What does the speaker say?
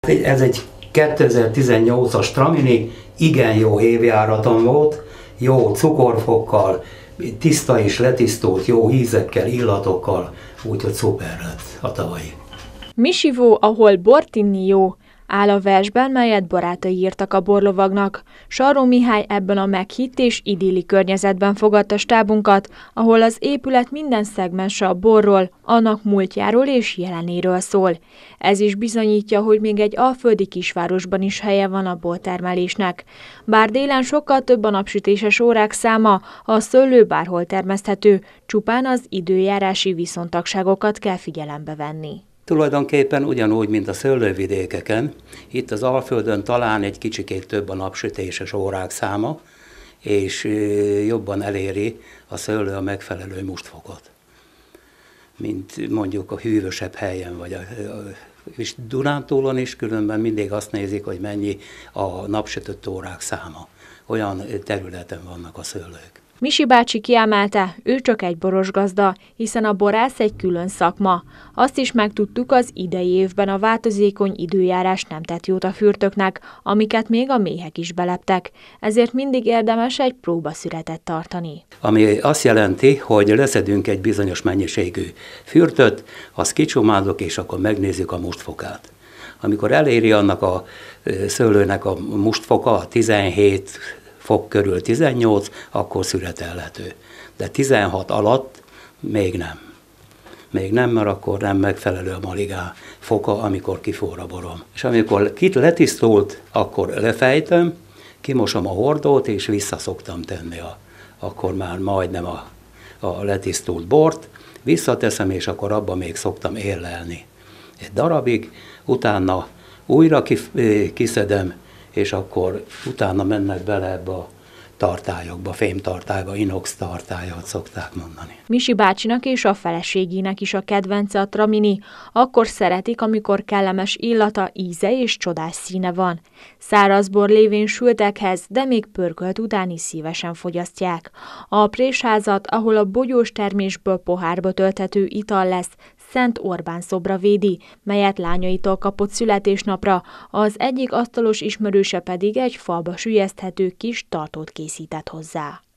Ez egy 2018-as Tramini, igen jó évjáraton volt, jó cukorfokkal, tiszta és letisztult, jó ízekkel, illatokkal, úgyhogy szuper lett a tavalyi. Misivó, ahol bort inni jó, áll a versben, melyet barátai írtak a borlovagnak. Sarró Mihály ebben a meghitt és idilli környezetben fogadta stábunkat, ahol az épület minden szegmense a borról, annak múltjáról és jelenéről szól. Ez is bizonyítja, hogy még egy alföldi kisvárosban is helye van a bortermelésnek. Bár délen sokkal több a napsütéses órák száma, a szőlő bárhol termeszthető, csupán az időjárási viszontagságokat kell figyelembe venni. Tulajdonképpen ugyanúgy, mint a szőlővidékeken, itt az Alföldön talán egy kicsikét több a napsütéses órák száma, és jobban eléri a szőlő a megfelelő mustfokot, mint mondjuk a hűvösebb helyen, vagy és Dunántúlon is különben mindig azt nézik, hogy mennyi a napsütött órák száma. Olyan területen vannak a szőlők. Misi bácsi kiemelte, ő csak egy borosgazda, hiszen a borász egy külön szakma. Azt is megtudtuk, az idei évben a változékony időjárás nem tett jót a fürtöknek, amiket még a méhek is beleptek. Ezért mindig érdemes egy próbaszüretet tartani. Ami azt jelenti, hogy leszedünk egy bizonyos mennyiségű fürtöt, azt kicsomádok, és akkor megnézzük a mustfokát. Amikor eléri annak a szőlőnek a mustfoka, 17 fok körül 18, akkor szüretelhető. De 16 alatt még nem. Még nem, mert akkor nem megfelelő a maligá foka, amikor kiforr a borom. És amikor letisztult, akkor lefejtem, kimosom a hordót, és vissza szoktam tenni akkor már majdnem a letisztult bort, visszateszem, és akkor abban még szoktam érlelni egy darabig, utána újra kiszedem, és akkor utána mennek bele ebbe a tartályokba, fémtartályba, inox tartályat szokták mondani. Misi bácsinak és a feleségének is a kedvence a Tramini. Akkor szeretik, amikor kellemes illata, íze és csodás színe van. Szárazbor lévén sültekhez, de még pörkölt után is szívesen fogyasztják. A présházat, ahol a bogyós termésből pohárba tölthető ital lesz, Szent Orbán szobra védi, melyet lányaitól kapott születésnapra, az egyik asztalos ismerőse pedig egy falba süllyeszthető kis tartót készített hozzá.